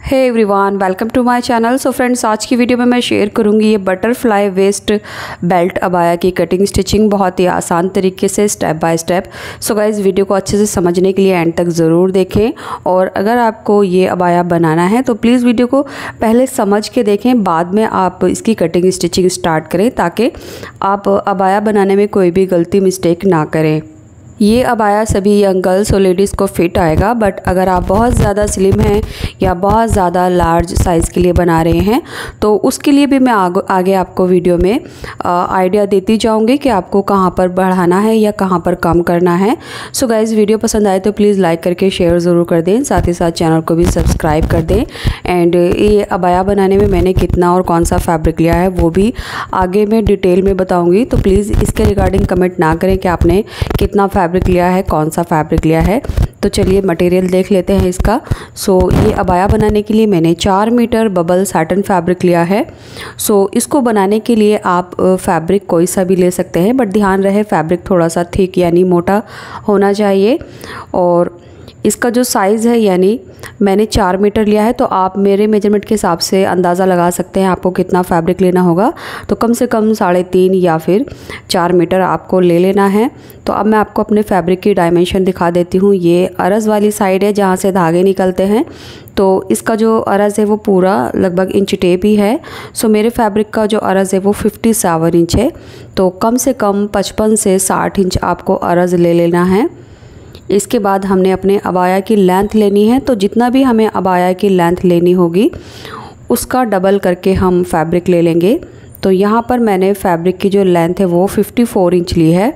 Hey everyone, welcome to my channel. So friends, आज की video में मैं शेयर करूंगी ये बटरफ्लाई वेस्ट बेल्ट अबाया की कटिंग स्टिचिंग बहुत ही आसान तरीके से step by step. So guys, video को अच्छे से समझने के लिए एंड तक ज़रूर देखें। और अगर आपको ये अबाया बनाना है तो प्लीज़ वीडियो को पहले समझ के देखें, बाद में आप इसकी कटिंग स्टिचिंग स्टार्ट करें ताकि आप अबाया बनाने में कोई भी गलती मिस्टेक ना करें। ये अबाया सभी यंग गर्ल्स और लेडीज़ को फिट आएगा, बट अगर आप बहुत ज़्यादा स्लिम हैं या बहुत ज़्यादा लार्ज साइज़ के लिए बना रहे हैं तो उसके लिए भी मैं आगे आपको वीडियो में आइडिया देती जाऊंगी कि आपको कहाँ पर बढ़ाना है या कहाँ पर कम करना है। सो गाइज़, वीडियो पसंद आए तो प्लीज़ लाइक करके शेयर ज़रूर कर दें, साथ ही साथ चैनल को भी सब्सक्राइब कर दें। एंड ये अबाया बनाने में मैंने कितना और कौन सा फैब्रिक लिया है वो भी आगे मैं डिटेल में बताऊँगी, तो प्लीज़ इसके रिगार्डिंग कमेंट ना करें कि आपने कितना फैब्रिक लिया है, कौन सा फैब्रिक लिया है। तो चलिए मटेरियल देख लेते हैं इसका। सो ये अबाया बनाने के लिए मैंने 4 मीटर बबल सैटिन फैब्रिक लिया है। सो इसको बनाने के लिए आप फैब्रिक कोई सा भी ले सकते हैं, बट ध्यान रहे फैब्रिक थोड़ा सा थिक यानी मोटा होना चाहिए। और इसका जो साइज़ है यानी मैंने 4 मीटर लिया है, तो आप मेरे मेजरमेंट के हिसाब से अंदाज़ा लगा सकते हैं आपको कितना फैब्रिक लेना होगा। तो कम से कम 3.5 या फिर 4 मीटर आपको ले लेना है। तो अब मैं आपको अपने फैब्रिक की डायमेंशन दिखा देती हूँ। ये अरज़ वाली साइड है जहाँ से धागे निकलते हैं, तो इसका जो अरज़ है वो पूरा लगभग इंच टेप ही है। सो मेरे फैब्रिक का जो अरज़ है वो 57 इंच है। तो कम से कम 55 से 60 इंच आपको अरज़ ले लेना है। इसके बाद हमने अपने अबाया की लेंथ लेनी है, तो जितना भी हमें अबाया की लेंथ लेनी होगी उसका डबल करके हम फैब्रिक ले लेंगे। तो यहाँ पर मैंने फैब्रिक की जो लेंथ है वो 54 इंच ली है।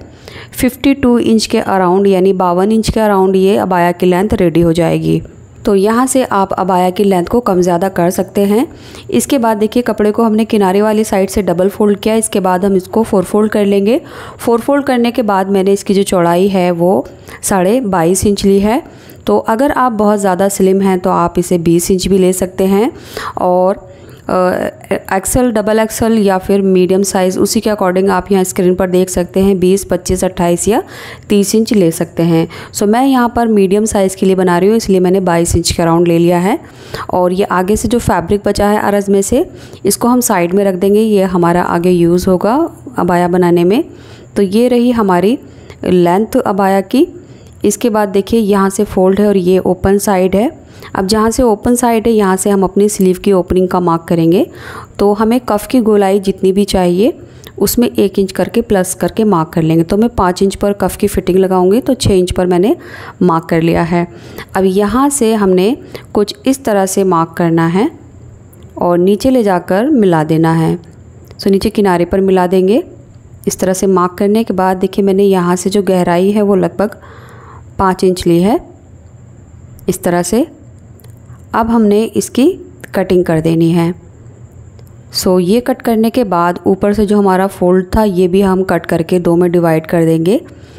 52 इंच के अराउंड यानी 52 इंच के अराउंड ये अबाया की लेंथ रेडी हो जाएगी। तो यहाँ से आप अबाया की लेंथ को कम ज़्यादा कर सकते हैं। इसके बाद देखिए, कपड़े को हमने किनारे वाली साइड से डबल फोल्ड किया। इसके बाद हम इसको 4 फोल्ड कर लेंगे। 4 फोल्ड करने के बाद मैंने इसकी जो चौड़ाई है वो 22.5 इंच ली है। तो अगर आप बहुत ज़्यादा स्लिम हैं तो आप इसे 20 इंच भी ले सकते हैं। और एक्सेल, डबल एक्सेल या फिर मीडियम साइज़ उसी के अकॉर्डिंग आप यहाँ स्क्रीन पर देख सकते हैं 20, 25, 28 या 30 इंच ले सकते हैं। सो मैं यहाँ पर मीडियम साइज़ के लिए बना रही हूँ, इसलिए मैंने 22 इंच के अराउंड ले लिया है। और ये आगे से जो फैब्रिक बचा है अरज़ में से, इसको हम साइड में रख देंगे, ये हमारा आगे यूज़ होगा अबाया बनाने में। तो ये रही हमारी लेंथ अबाया की। इसके बाद देखिए, यहाँ से फोल्ड है और ये ओपन साइड है। अब जहाँ से ओपन साइड है यहाँ से हम अपनी स्लीव की ओपनिंग का मार्क करेंगे। तो हमें कफ़ की गोलाई जितनी भी चाहिए उसमें 1 इंच करके प्लस करके मार्क कर लेंगे। तो मैं 5 इंच पर कफ़ की फिटिंग लगाऊंगी, तो 6 इंच पर मैंने मार्क कर लिया है। अब यहाँ से हमने कुछ इस तरह से मार्क करना है और नीचे ले जाकर मिला देना है। सो नीचे किनारे पर मिला देंगे। इस तरह से मार्क करने के बाद देखिए, मैंने यहाँ से जो गहराई है वो लगभग 5 इंच ली है इस तरह से। अब हमने इसकी कटिंग कर देनी है। सो ये कट करने के बाद ऊपर से जो हमारा फोल्ड था ये भी हम कट करके 2 में डिवाइड कर देंगे।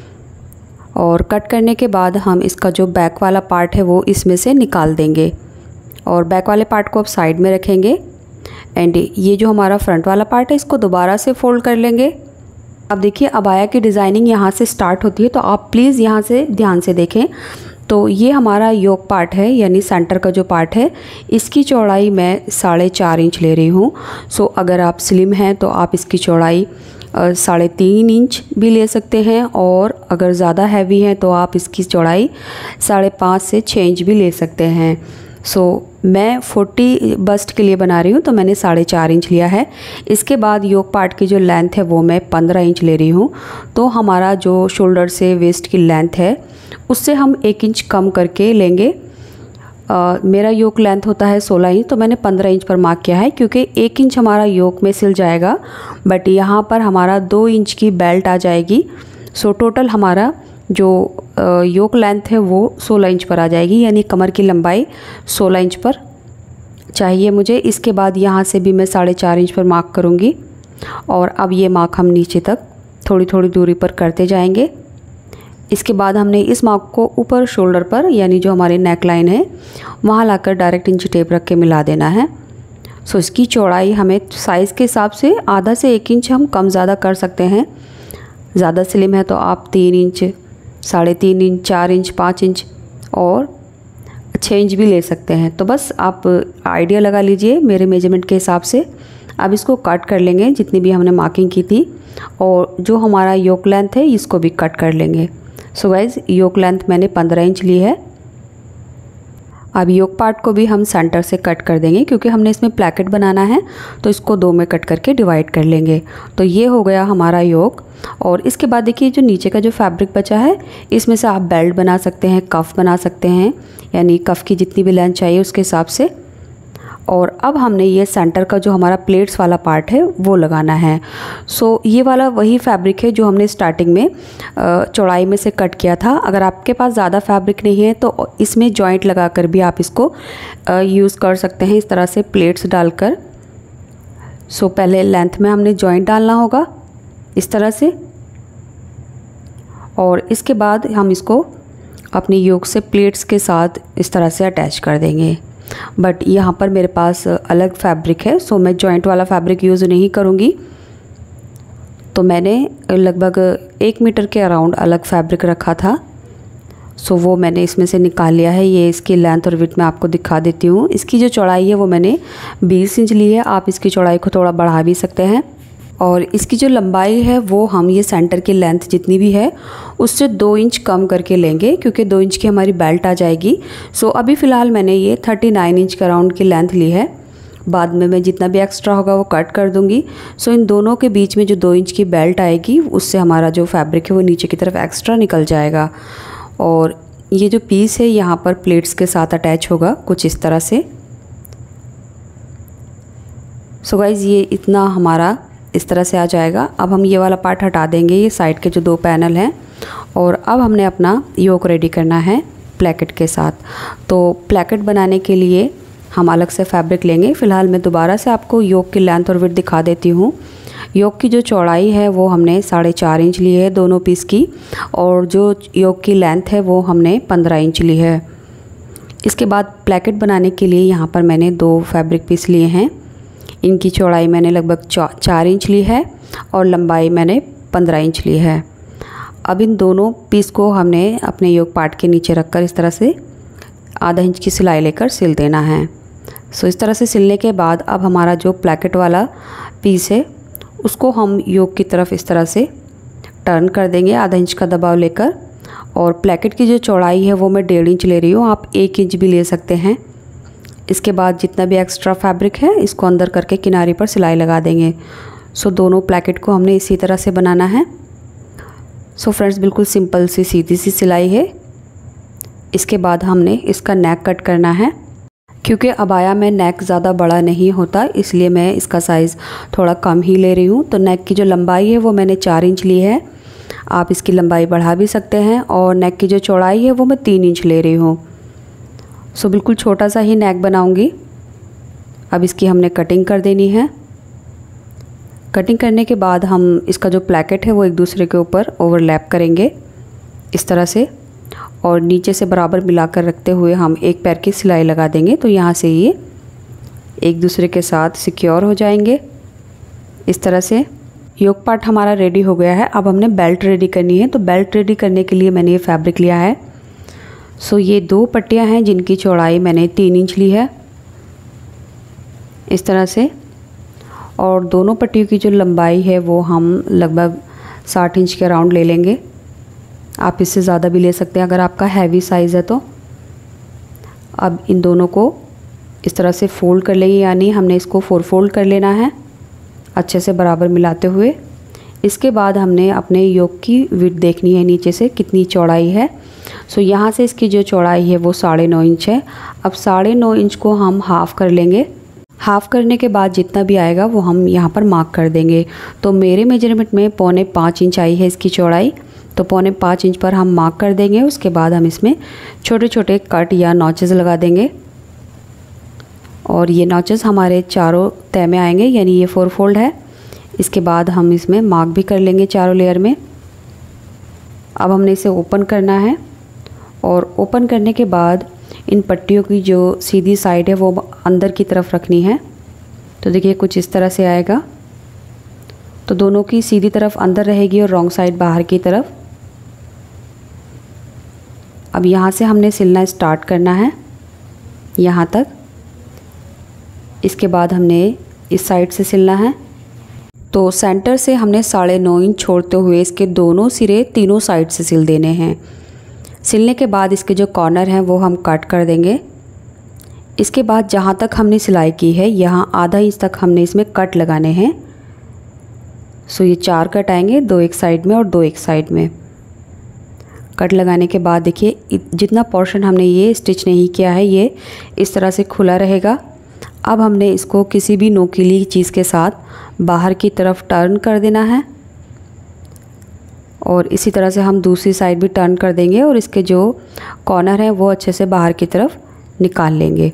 और कट करने के बाद हम इसका जो बैक वाला पार्ट है वो इसमें से निकाल देंगे और बैक वाले पार्ट को अब साइड में रखेंगे। एंड ये जो हमारा फ्रंट वाला पार्ट है इसको दोबारा से फोल्ड कर लेंगे। अब देखिए, अबाया की डिज़ाइनिंग यहाँ से स्टार्ट होती है, तो आप प्लीज़ यहाँ से ध्यान से देखें। तो ये हमारा योक पार्ट है यानी सेंटर का जो पार्ट है, इसकी चौड़ाई मैं 4.5 इंच ले रही हूँ। सो अगर आप स्लिम हैं तो आप इसकी चौड़ाई 3.5 इंच भी ले सकते हैं, और अगर ज़्यादा हैवी हैं तो आप इसकी चौड़ाई 5.5 से 6 इंच भी ले सकते हैं। सो मैं 40 बस्ट के लिए बना रही हूँ, तो मैंने 4.5 इंच लिया है। इसके बाद योक पार्ट की जो लेंथ है वो मैं 15 इंच ले रही हूँ। तो हमारा जो शोल्डर से वेस्ट की लेंथ है उससे हम 1 इंच कम करके लेंगे। मेरा योक लेंथ होता है 16 इंच, तो मैंने 15 इंच पर मार्क किया है क्योंकि 1 इंच हमारा योक में सिल जाएगा, बट यहाँ पर हमारा 2 इंच की बेल्ट आ जाएगी। सो टोटल हमारा जो योक लेंथ है वो 16 इंच पर आ जाएगी, यानी कमर की लंबाई 16 इंच पर चाहिए मुझे। इसके बाद यहाँ से भी मैं 4.5 इंच पर मार्क करूँगी और अब ये मार्क हम नीचे तक थोड़ी थोड़ी दूरी पर करते जाएंगे। इसके बाद हमने इस मार्क को ऊपर शोल्डर पर यानी जो हमारी नेक लाइन है वहाँ लाकर डायरेक्ट इंच टेप रख के मिला देना है। सो इसकी चौड़ाई हमें साइज़ के हिसाब से आधा से 1 इंच हम कम ज़्यादा कर सकते हैं। ज़्यादा स्लिम है तो आप 3 इंच, 3.5 इंच, 4 इंच, 5 इंच, और 6 इंच भी ले सकते हैं। तो बस आप आइडिया लगा लीजिए मेरे मेजरमेंट के हिसाब से। अब इसको कट कर लेंगे जितनी भी हमने मार्किंग की थी, और जो हमारा योक लेंथ है इसको भी कट कर लेंगे। सो गाइज़ योक लेंथ मैंने 15 इंच ली है। अब योक पार्ट को भी हम सेंटर से कट कर देंगे, क्योंकि हमने इसमें प्लैकेट बनाना है तो इसको 2 में कट करके डिवाइड कर लेंगे। तो ये हो गया हमारा योक। और इसके बाद देखिए जो नीचे का जो फैब्रिक बचा है इसमें से आप बेल्ट बना सकते हैं, कफ़ बना सकते हैं, यानी कफ़ की जितनी भी लेंथ चाहिए उसके हिसाब से। और अब हमने ये सेंटर का जो हमारा प्लेट्स वाला पार्ट है वो लगाना है। सो ये वाला वही फैब्रिक है जो हमने स्टार्टिंग में चौड़ाई में से कट किया था। अगर आपके पास ज़्यादा फैब्रिक नहीं है तो इसमें जॉइंट लगाकर भी आप इसको यूज़ कर सकते हैं, इस तरह से प्लेट्स डालकर। सो पहले लेंथ में हमने जॉइंट डालना होगा इस तरह से, और इसके बाद हम इसको अपनी योक से प्लेट्स के साथ इस तरह से अटैच कर देंगे। बट यहाँ पर मेरे पास अलग फैब्रिक है, सो मैं जॉइंट वाला फैब्रिक यूज़ नहीं करूँगी। तो मैंने लगभग 1 मीटर के अराउंड अलग फैब्रिक रखा था, सो वो मैंने इसमें से निकाल लिया है। ये इसकी लेंथ और विड्थ मैं आपको दिखा देती हूँ। इसकी जो चौड़ाई है वो मैंने 20 इंच ली है। आप इसकी चौड़ाई को थोड़ा बढ़ा भी सकते हैं। और इसकी जो लंबाई है वो हम ये सेंटर की लेंथ जितनी भी है उससे 2 इंच कम करके लेंगे, क्योंकि 2 इंच की हमारी बेल्ट आ जाएगी। सो अभी फ़िलहाल मैंने ये 39 इंच के अराउंड की लेंथ ली है। बाद में मैं जितना भी एक्स्ट्रा होगा वो कट कर दूंगी। सो इन दोनों के बीच में जो 2 इंच की बेल्ट आएगी उससे हमारा जो फैब्रिक है वो नीचे की तरफ एक्स्ट्रा निकल जाएगा। और ये जो पीस है यहाँ पर प्लेट्स के साथ अटैच होगा कुछ इस तरह से। सो गाइज़ ये इतना हमारा इस तरह से आ जाएगा। अब हम ये वाला पार्ट हटा देंगे, ये साइड के जो 2 पैनल हैं। और अब हमने अपना योक रेडी करना है प्लैकेट के साथ। तो प्लैकेट बनाने के लिए हम अलग से फैब्रिक लेंगे। फ़िलहाल मैं दोबारा से आपको योक की लेंथ और विड्थ दिखा देती हूँ। योक की जो चौड़ाई है वो हमने 4.5 इंच ली है दोनों पीस की, और जो योक की लेंथ है वो हमने 15 इंच ली है। इसके बाद प्लैकेट बनाने के लिए यहाँ पर मैंने 2 फैब्रिक पीस लिए हैं। इनकी चौड़ाई मैंने लगभग 4 इंच ली है और लंबाई मैंने 15 इंच ली है। अब इन दोनों पीस को हमने अपने योक पार्ट के नीचे रखकर इस तरह से आधा इंच की सिलाई लेकर सिल देना है। सो इस तरह से सिलने के बाद अब हमारा जो प्लैकेट वाला पीस है उसको हम योक की तरफ इस तरह से टर्न कर देंगे आधा इंच का दबाव लेकर। और प्लैकेट की जो चौड़ाई है वो मैं 1.5 इंच ले रही हूँ, आप 1 इंच भी ले सकते हैं। इसके बाद जितना भी एक्स्ट्रा फैब्रिक है इसको अंदर करके किनारे पर सिलाई लगा देंगे। सो दोनों प्लैकेट को हमने इसी तरह से बनाना है। सो फ्रेंड्स बिल्कुल सिंपल सी सीधी सी सिलाई है। इसके बाद हमने इसका नेक कट करना है। क्योंकि अबाया में नेक ज़्यादा बड़ा नहीं होता इसलिए मैं इसका साइज़ थोड़ा कम ही ले रही हूँ। तो नेक की जो लंबाई है वो मैंने 4 इंच ली है। आप इसकी लंबाई बढ़ा भी सकते हैं। और नेक की जो चौड़ाई है वो मैं 3 इंच ले रही हूँ। सो बिल्कुल छोटा सा ही नेक बनाऊंगी। अब इसकी हमने कटिंग कर देनी है। कटिंग करने के बाद हम इसका जो प्लैकेट है वो एक दूसरे के ऊपर ओवरलैप करेंगे इस तरह से, और नीचे से बराबर मिलाकर रखते हुए हम एक पैर की सिलाई लगा देंगे। तो यहाँ से ये एक दूसरे के साथ सिक्योर हो जाएंगे इस तरह से। योक पार्ट हमारा रेडी हो गया है। अब हमने बेल्ट रेडी करनी है। तो बेल्ट रेडी करने के लिए मैंने ये फैब्रिक लिया है। सो ये 2 पट्टियाँ हैं जिनकी चौड़ाई मैंने 3 इंच ली है इस तरह से, और दोनों पट्टियों की जो लंबाई है वो हम लगभग 60 इंच के अराउंड ले लेंगे। आप इससे ज़्यादा भी ले सकते हैं अगर आपका हैवी साइज़ है तो। अब इन दोनों को इस तरह से फ़ोल्ड कर लेंगे, यानी हमने इसको 4 फोल्ड कर लेना है अच्छे से बराबर मिलाते हुए। इसके बाद हमने अपने योक की विड्थ देखनी है नीचे से कितनी चौड़ाई है। सो यहाँ से इसकी जो चौड़ाई है वो 9.5 इंच है। अब 9.5 इंच को हम हाफ़ कर लेंगे। हाफ़ करने के बाद जितना भी आएगा वो हम यहाँ पर मार्क कर देंगे। तो मेरे मेजरमेंट में 4.25 इंच आई है इसकी चौड़ाई, तो 4.25 इंच पर हम मार्क कर देंगे। उसके बाद हम इसमें छोटे छोटे कट या नॉचेस लगा देंगे, और ये नॉचेस हमारे चारों तह में आएंगे, यानी ये 4 फोल्ड है। इसके बाद हम इसमें मार्क भी कर लेंगे चारों लेयर में। अब हमने इसे ओपन करना है, और ओपन करने के बाद इन पट्टियों की जो सीधी साइड है वो अंदर की तरफ रखनी है। तो देखिए कुछ इस तरह से आएगा। तो दोनों की सीधी तरफ अंदर रहेगी और रॉन्ग साइड बाहर की तरफ। अब यहाँ से हमने सिलना स्टार्ट करना है। यहाँ तक। इसके बाद हमने इस साइड से सिलना है। तो सेंटर से हमने 9.5 इंच छोड़ते हुए इसके दोनों सिरे तीनों साइड से सिल देने हैं। सिलने के बाद इसके जो कॉर्नर हैं वो हम कट कर देंगे। इसके बाद जहाँ तक हमने सिलाई की है यहाँ आधा इंच तक हमने इसमें कट लगाने हैं। सो ये 4 कट आएंगे, 2 एक साइड में और 2 एक साइड में। कट लगाने के बाद देखिए जितना पोर्शन हमने ये स्टिच नहीं किया है ये इस तरह से खुला रहेगा। अब हमने इसको किसी भी नोकीली चीज़ के साथ बाहर की तरफ टर्न कर देना है और इसी तरह से हम दूसरी साइड भी टर्न कर देंगे और इसके जो कॉर्नर हैं वो अच्छे से बाहर की तरफ निकाल लेंगे।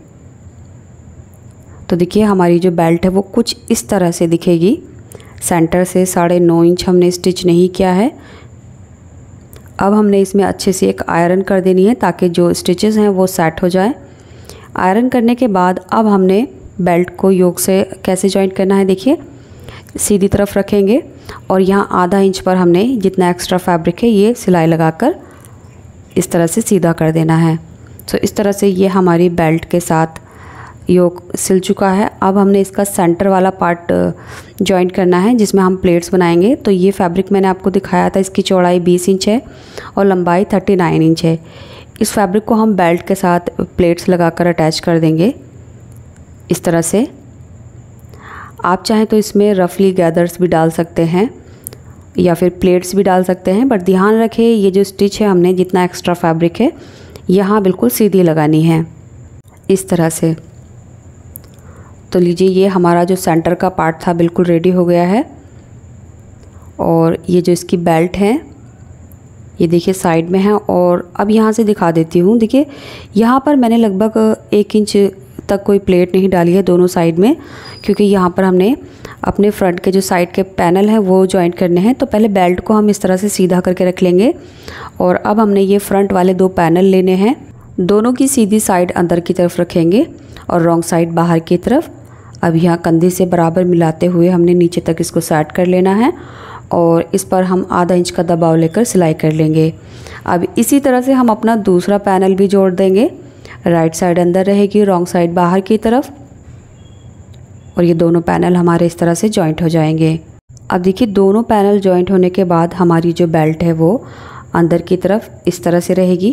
तो देखिए हमारी जो बेल्ट है वो कुछ इस तरह से दिखेगी। सेंटर से 9.5 इंच हमने स्टिच नहीं किया है। अब हमने इसमें अच्छे से एक आयरन कर देनी है ताकि जो स्टिचेस हैं वो सेट हो जाए। आयरन करने के बाद अब हमने बेल्ट को योक से कैसे जॉइंट करना है, देखिए सीधी तरफ रखेंगे और यहाँ आधा इंच पर हमने जितना एक्स्ट्रा फैब्रिक है ये सिलाई लगाकर इस तरह से सीधा कर देना है। तो इस तरह से ये हमारी बेल्ट के साथ योक सिल चुका है। अब हमने इसका सेंटर वाला पार्ट जॉइंट करना है जिसमें हम प्लेट्स बनाएंगे। तो ये फैब्रिक मैंने आपको दिखाया था, इसकी चौड़ाई 20 इंच है और लंबाई 39 इंच है। इस फैब्रिक को हम बेल्ट के साथ प्लेट्स लगाकर अटैच कर देंगे इस तरह से। आप चाहें तो इसमें रफली गैदर्स भी डाल सकते हैं या फिर प्लेट्स भी डाल सकते हैं, बट ध्यान रखें ये जो स्टिच है हमने जितना एक्स्ट्रा फैब्रिक है यहाँ बिल्कुल सीधी लगानी है इस तरह से। तो लीजिए ये हमारा जो सेंटर का पार्ट था बिल्कुल रेडी हो गया है। और ये जो इसकी बेल्ट है ये देखिए साइड में है। और अब यहाँ से दिखा देती हूँ, देखिए यहाँ पर मैंने लगभग 1 इंच तक कोई प्लेट नहीं डाली है दोनों साइड में, क्योंकि यहाँ पर हमने अपने फ्रंट के जो साइड के पैनल हैं वो जॉइंट करने हैं। तो पहले बेल्ट को हम इस तरह से सीधा करके रख लेंगे और अब हमने ये फ्रंट वाले 2 पैनल लेने हैं। दोनों की सीधी साइड अंदर की तरफ रखेंगे और रॉन्ग साइड बाहर की तरफ। अब यहाँ कंधे से बराबर मिलाते हुए हमने नीचे तक इसको सेट कर लेना है और इस पर हम आधा इंच का दबाव लेकर सिलाई कर लेंगे। अब इसी तरह से हम अपना दूसरा पैनल भी जोड़ देंगे। राइट साइड अंदर रहेगी, रॉन्ग साइड बाहर की तरफ, और ये दोनों पैनल हमारे इस तरह से जॉइंट हो जाएंगे। अब देखिए दोनों पैनल जॉइंट होने के बाद हमारी जो बेल्ट है वो अंदर की तरफ इस तरह से रहेगी।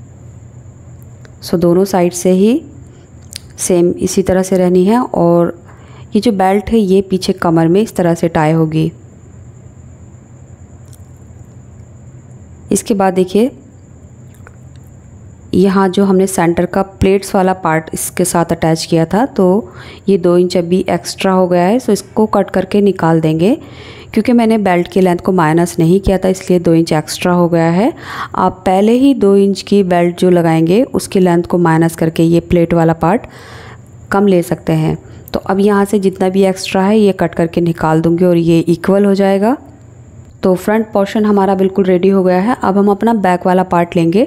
सो दोनों साइड से ही सेम इसी तरह से रहनी है और ये जो बेल्ट है ये पीछे कमर में इस तरह से टाई होगी। इसके बाद देखिए यहाँ जो हमने सेंटर का प्लेट्स वाला पार्ट इसके साथ अटैच किया था तो ये 2 इंच अभी एक्स्ट्रा हो गया है। सो इसको कट करके निकाल देंगे, क्योंकि मैंने बेल्ट की लेंथ को माइनस नहीं किया था इसलिए 2 इंच एक्स्ट्रा हो गया है। आप पहले ही 2 इंच की बेल्ट जो लगाएंगे उसकी लेंथ को माइनस करके ये प्लेट वाला पार्ट कम ले सकते हैं। तो अब यहाँ से जितना भी एक्स्ट्रा है ये कट करके निकाल दूँगी और ये इक्वल हो जाएगा। तो फ्रंट पोर्शन हमारा बिल्कुल रेडी हो गया है। अब हम अपना बैक वाला पार्ट लेंगे,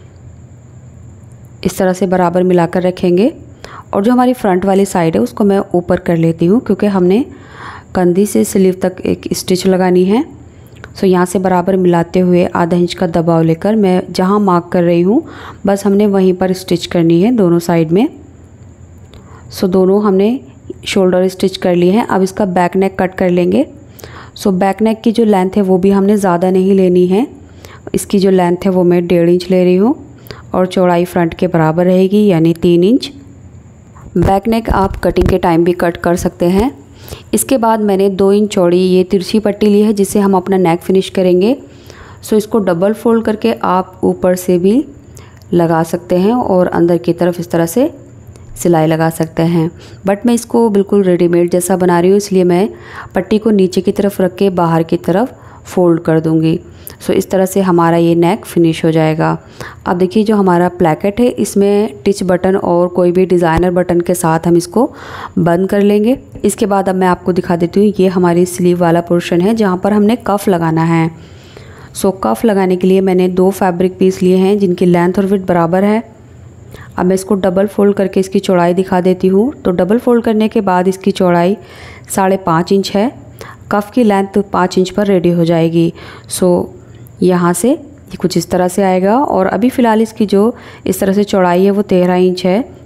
इस तरह से बराबर मिलाकर रखेंगे और जो हमारी फ्रंट वाली साइड है उसको मैं ऊपर कर लेती हूँ, क्योंकि हमने कंधी से स्लीव तक एक स्टिच लगानी है। सो यहाँ से बराबर मिलाते हुए आधा इंच का दबाव लेकर मैं जहाँ मार्क कर रही हूँ बस हमने वहीं पर स्टिच करनी है दोनों साइड में। सो दोनों हमने शोल्डर स्टिच कर लिए हैं। अब इसका बैक नेक कट कर लेंगे। सो बैक नेक की जो लेंथ है वो भी हमने ज़्यादा नहीं लेनी है। इसकी जो लेंथ है वो मैं 1.5 इंच ले रही हूँ और चौड़ाई फ्रंट के बराबर रहेगी यानी 3 इंच। बैक नेक आप कटिंग के टाइम भी कट कर सकते हैं। इसके बाद मैंने 2 इंच चौड़ी ये तिरछी पट्टी ली है जिससे हम अपना नेक फिनिश करेंगे। सो इसको डबल फोल्ड करके आप ऊपर से भी लगा सकते हैं और अंदर की तरफ इस तरह से सिलाई लगा सकते हैं, बट मैं इसको बिल्कुल रेडीमेड जैसा बना रही हूँ इसलिए मैं पट्टी को नीचे की तरफ रख के बाहर की तरफ फोल्ड कर दूँगी। सो इस तरह से हमारा ये नेक फिनिश हो जाएगा। अब देखिए जो हमारा प्लैकेट है इसमें टिच बटन और कोई भी डिज़ाइनर बटन के साथ हम इसको बंद कर लेंगे। इसके बाद अब मैं आपको दिखा देती हूँ, ये हमारी स्लीव वाला पोर्शन है जहाँ पर हमने कफ लगाना है। सो कफ लगाने के लिए मैंने 2 फैब्रिक पीस लिए हैं जिनकी लेंथ और विड्थ बराबर है। अब मैं इसको डबल फोल्ड करके इसकी चौड़ाई दिखा देती हूँ। तो डबल फोल्ड करने के बाद इसकी चौड़ाई 5.5 इंच है। कफ की लेंथ 5 इंच पर रेडी हो जाएगी। सो यहाँ से ये कुछ इस तरह से आएगा और अभी फ़िलहाल इसकी जो इस तरह से चौड़ाई है वो 13 इंच है,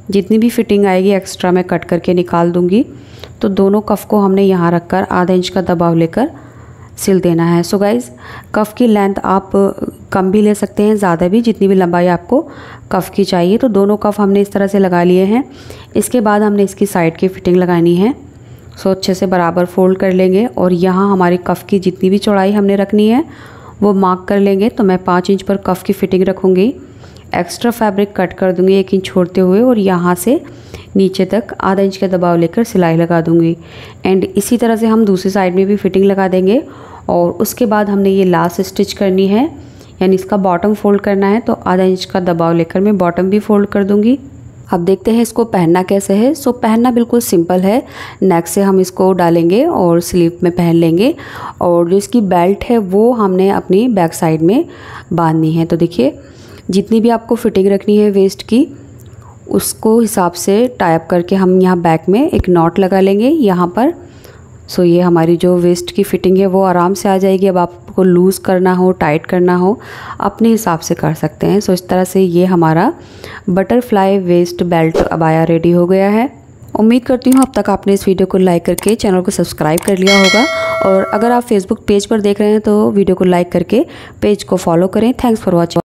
जितनी भी फिटिंग आएगी एक्स्ट्रा मैं कट करके निकाल दूँगी। तो दोनों कफ़ को हमने यहाँ रख कर आधा इंच का दबाव लेकर सिल देना है। सो गाइज़ कफ़ की लेंथ आप कम भी ले सकते हैं, ज़्यादा भी, जितनी भी लंबाई आपको कफ़ की चाहिए। तो दोनों कफ़ हमने इस तरह से लगा लिए हैं। इसके बाद हमने इसकी साइड की फ़िटिंग लगानी है। सो अच्छे से बराबर फोल्ड कर लेंगे और यहाँ हमारी कफ़ की जितनी भी चौड़ाई हमने रखनी है वो मार्क कर लेंगे। तो मैं 5 इंच पर कफ़ की फ़िटिंग रखूँगी। एक्स्ट्रा फैब्रिक कट कर दूँगी 1 इंच छोड़ते हुए और यहाँ से नीचे तक आधा इंच का दबाव लेकर सिलाई लगा दूँगी। एंड इसी तरह से हम दूसरी साइड में भी फ़िटिंग लगा देंगे। और उसके बाद हमने ये लास्ट स्टिच करनी है, यानी इसका बॉटम फोल्ड करना है। तो आधा इंच का दबाव लेकर मैं बॉटम भी फोल्ड कर दूँगी। अब देखते हैं इसको पहनना कैसे है। सो पहनना बिल्कुल सिंपल है। नेक से हम इसको डालेंगे और स्लीव में पहन लेंगे और जो इसकी बेल्ट है वो हमने अपनी बैक साइड में बांधनी है। तो देखिए जितनी भी आपको फिटिंग रखनी है वेस्ट की उसको हिसाब से टाई अप करके हम यहाँ बैक में एक नॉट लगा लेंगे यहाँ पर। सो ये हमारी जो वेस्ट की फ़िटिंग है वो आराम से आ जाएगी। अब आपको लूज़ करना हो, टाइट करना हो, अपने हिसाब से कर सकते हैं। सो इस तरह से ये हमारा बटरफ्लाई वेस्ट बेल्ट अबाया रेडी हो गया है। उम्मीद करती हूँ अब तक आपने इस वीडियो को लाइक करके चैनल को सब्सक्राइब कर लिया होगा। और अगर आप फेसबुक पेज पर देख रहे हैं तो वीडियो को लाइक करके पेज को फॉलो करें। Thanks for watching.